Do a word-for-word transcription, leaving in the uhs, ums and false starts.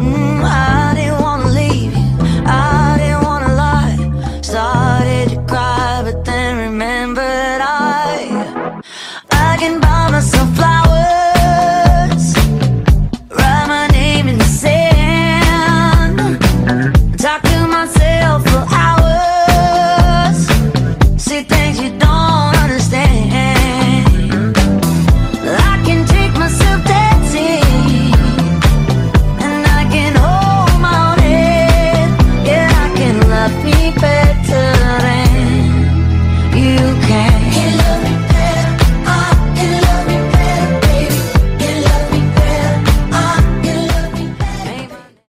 Mm, I didn't wanna leave you, I didn't wanna lie. Started to cry, but then remembered I I can buy myself flowers.